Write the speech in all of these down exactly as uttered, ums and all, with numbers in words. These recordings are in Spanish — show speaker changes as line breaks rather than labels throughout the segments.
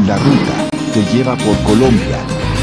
La ruta te lleva por Colombia.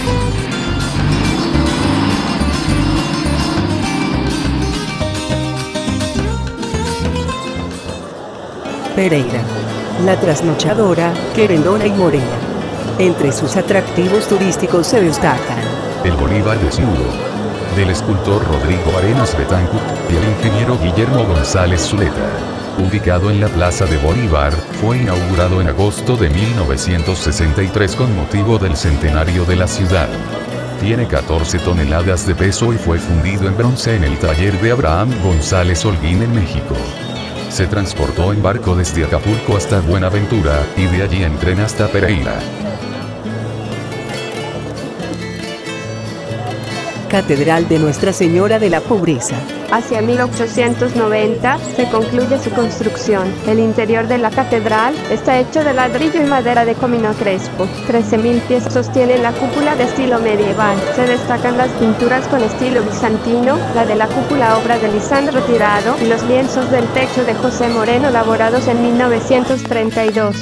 Pereira, la trasnochadora, querendona y morena. Entre sus atractivos turísticos se destacan
el Bolívar desnudo, del escultor Rodrigo Arenas Betancourt, y el ingeniero Guillermo González Zuleta. Ubicado en la Plaza de Bolívar, fue inaugurado en agosto de mil novecientos sesenta y tres con motivo del centenario de la ciudad. Tiene catorce toneladas de peso y fue fundido en bronce en el taller de Abraham González Holguín en México. Se transportó en barco desde Acapulco hasta Buenaventura, y de allí en tren hasta Pereira.
Catedral de Nuestra Señora de la Pobreza.
Hacia mil ochocientos noventa se concluye su construcción. El interior de la catedral está hecho de ladrillo y madera de comino crespo. trece mil pies sostienen la cúpula de estilo medieval. Se destacan las pinturas con estilo bizantino, la de la cúpula obra de Lisandro Tirado y los lienzos del techo de José Moreno elaborados en mil novecientos treinta y dos.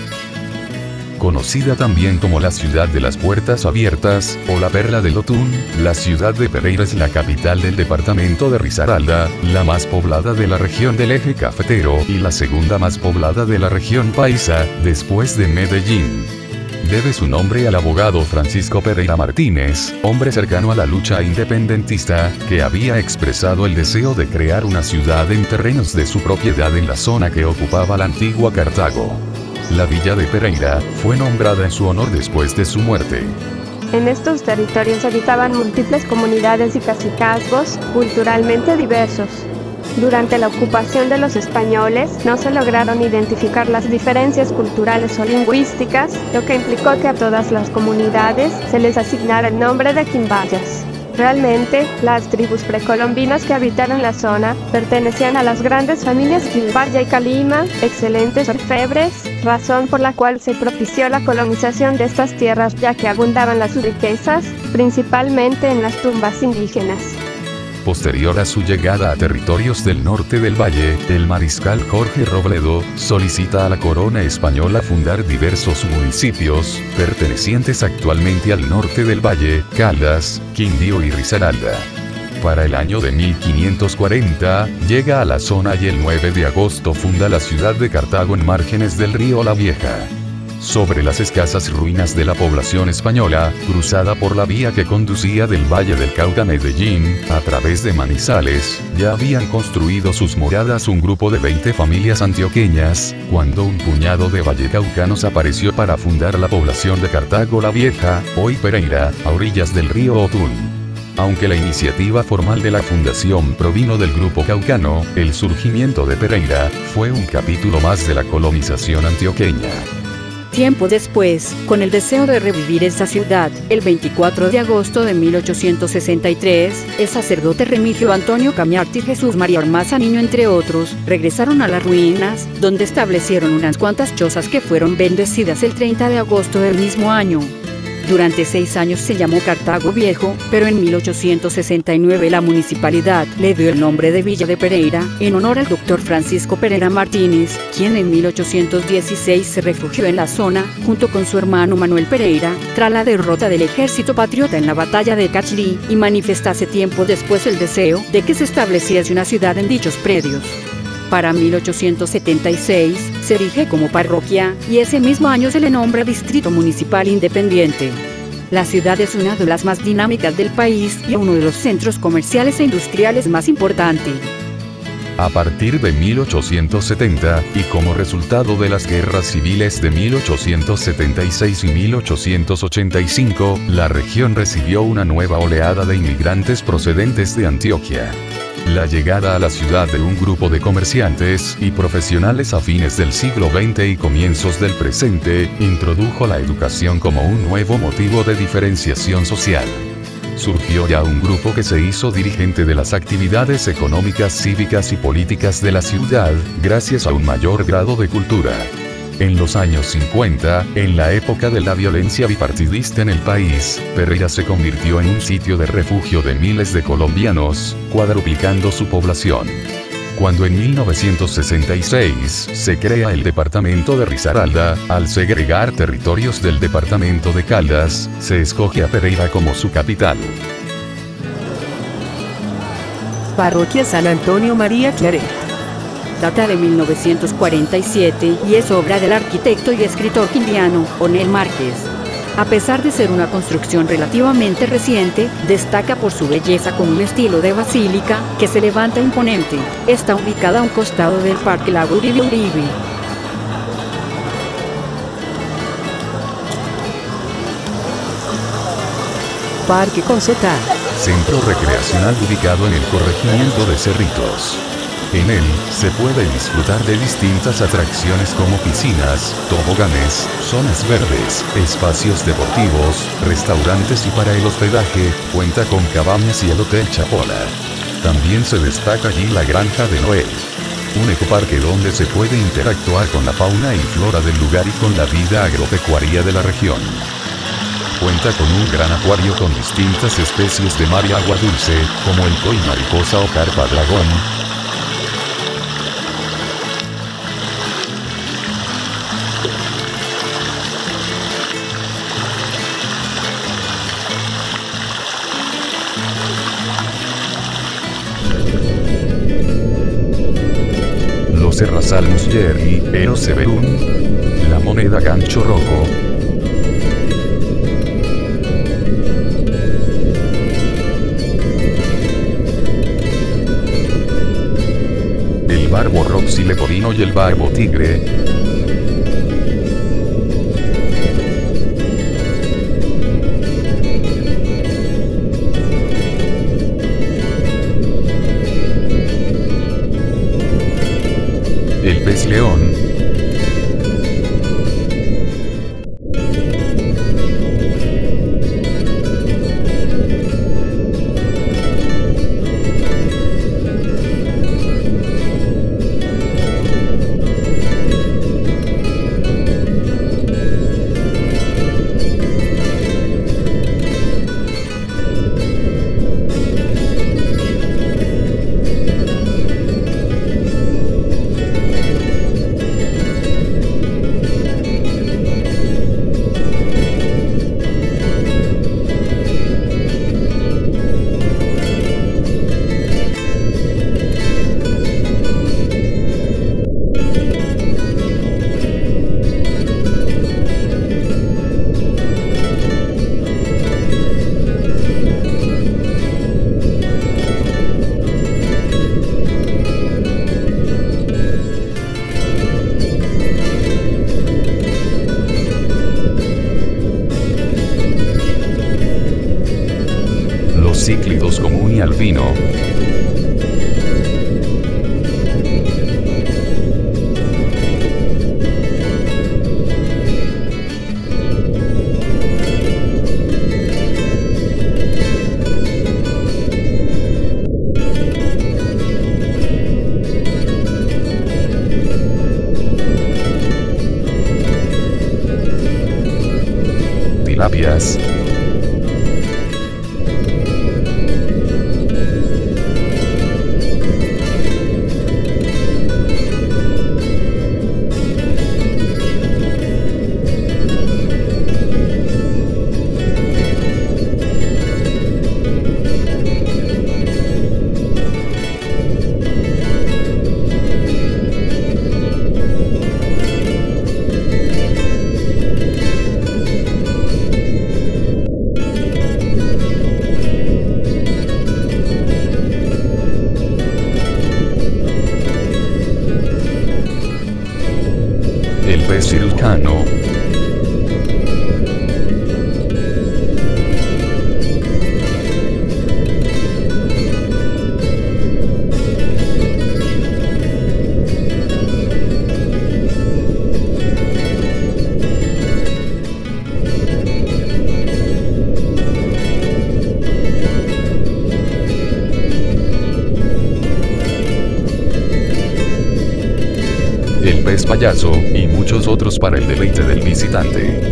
Conocida también como la ciudad de las puertas abiertas, o la perla del Otún, la ciudad de Pereira es la capital del departamento de Risaralda, la más poblada de la región del eje cafetero y la segunda más poblada de la región paisa, después de Medellín. Debe su nombre al abogado Francisco Pereira Martínez, hombre cercano a la lucha independentista, que había expresado el deseo de crear una ciudad en terrenos de su propiedad en la zona que ocupaba la antigua Cartago. La villa de Pereira fue nombrada en su honor después de su muerte.
En estos territorios habitaban múltiples comunidades y cacicazgos, culturalmente diversos. Durante la ocupación de los españoles, no se lograron identificar las diferencias culturales o lingüísticas, lo que implicó que a todas las comunidades se les asignara el nombre de quimbayas. Realmente, las tribus precolombinas que habitaron la zona pertenecían a las grandes familias Quimbaya y Calima, excelentes orfebres, razón por la cual se propició la colonización de estas tierras ya que abundaban las riquezas, principalmente en las tumbas indígenas.
Posterior a su llegada a territorios del norte del valle, el mariscal Jorge Robledo solicita a la corona española fundar diversos municipios, pertenecientes actualmente al norte del valle, Caldas, Quindío y Risaralda. Para el año de mil quinientos cuarenta, llega a la zona y el nueve de agosto funda la ciudad de Cartago en márgenes del río La Vieja. Sobre las escasas ruinas de la población española, cruzada por la vía que conducía del Valle del Cauca a Medellín, a través de Manizales, ya habían construido sus moradas un grupo de veinte familias antioqueñas, cuando un puñado de vallecaucanos apareció para fundar la población de Cartago la Vieja, hoy Pereira, a orillas del río Otún. Aunque la iniciativa formal de la fundación provino del grupo caucano, el surgimiento de Pereira fue un capítulo más de la colonización antioqueña.
Tiempo después, con el deseo de revivir esta ciudad, el veinticuatro de agosto de mil ochocientos sesenta y tres, el sacerdote Remigio Antonio Cañarte y Jesús María Ormaza Niño entre otros, regresaron a las ruinas, donde establecieron unas cuantas chozas que fueron bendecidas el treinta de agosto del mismo año. Durante seis años se llamó Cartago Viejo, pero en mil ochocientos sesenta y nueve la municipalidad le dio el nombre de Villa de Pereira, en honor al doctor Francisco Pereira Martínez, quien en mil ochocientos dieciséis se refugió en la zona, junto con su hermano Manuel Pereira, tras la derrota del ejército patriota en la batalla de Cachirí, y manifestase tiempo después el deseo de que se estableciese una ciudad en dichos predios. Para mil ochocientos setenta y seis, se erige como parroquia, y ese mismo año se le nombra Distrito Municipal Independiente. La ciudad es una de las más dinámicas del país y uno de los centros comerciales e industriales más importantes.
A partir de mil ochocientos setenta, y como resultado de las guerras civiles de mil ochocientos setenta y seis y mil ochocientos ochenta y cinco, la región recibió una nueva oleada de inmigrantes procedentes de Antioquia. La llegada a la ciudad de un grupo de comerciantes y profesionales a fines del siglo veinte y comienzos del presente, introdujo la educación como un nuevo motivo de diferenciación social. Surgió ya un grupo que se hizo dirigente de las actividades económicas, cívicas y políticas de la ciudad, gracias a un mayor grado de cultura. En los años cincuenta, en la época de la violencia bipartidista en el país, Pereira se convirtió en un sitio de refugio de miles de colombianos, cuadruplicando su población. cuando en mil novecientos sesenta y seis se crea el departamento de Risaralda. Al segregar territorios del departamento de Caldas, se escoge a Pereira como su capital.
Parroquia San Antonio María Claret.
Data de mil novecientos cuarenta y siete y es obra del arquitecto y escritor quindiano, Onel Márquez. A pesar de ser una construcción relativamente reciente, destaca por su belleza con un estilo de basílica que se levanta imponente. Está ubicada a un costado del Parque Lago Uribe Uribe.
Parque Concetá.
Centro recreacional ubicado en el corregimiento de Cerritos. En él, se puede disfrutar de distintas atracciones como piscinas, toboganes, zonas verdes, espacios deportivos, restaurantes y para el hospedaje, cuenta con cabañas y el Hotel Chapola. También se destaca allí la Granja de Noel, un ecoparque donde se puede interactuar con la fauna y flora del lugar y con la vida agropecuaria de la región. Cuenta con un gran acuario con distintas especies de mar y agua dulce, como el koi mariposa o carpa dragón. Los Errasalmus Jerry, Eros Severún, la moneda gancho rojo. El barbo Roxy Leporino y el barbo Tigre. El pez león. Cíclidos común y albino. Tilapias. El pez circano. El pez payaso, y muchos otros para el deleite del visitante.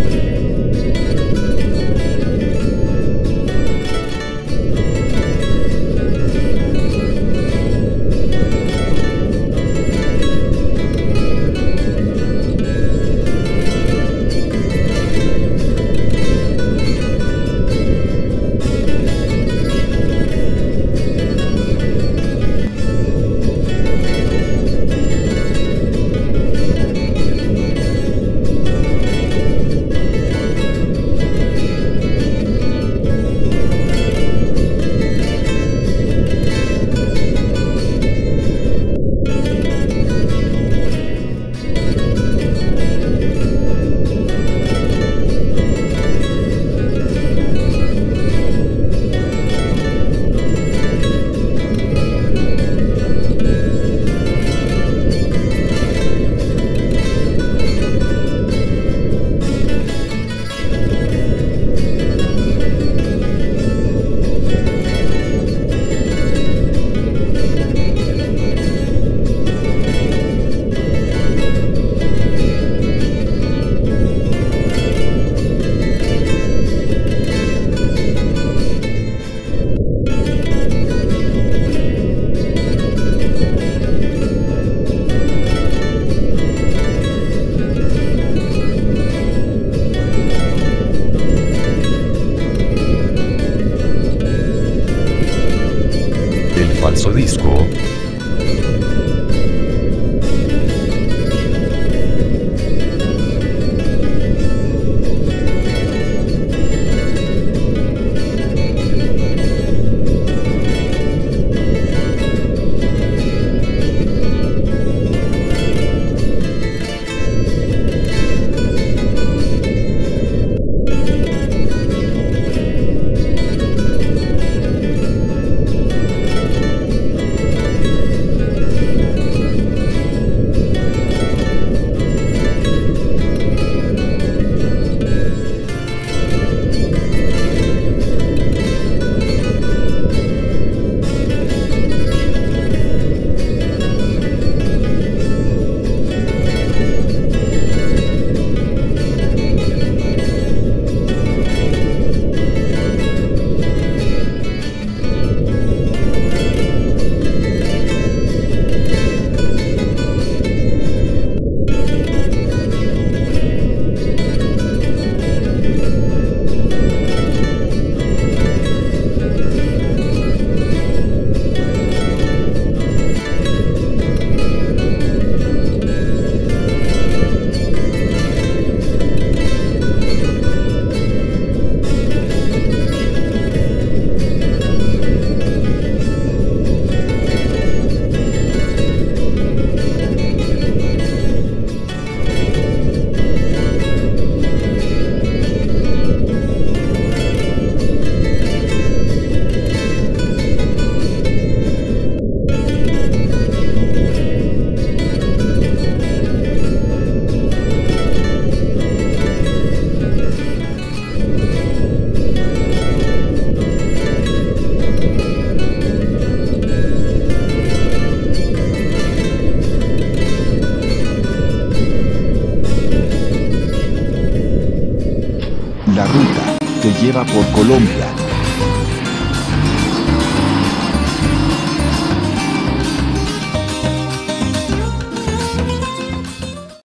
ruta, te lleva por Colombia.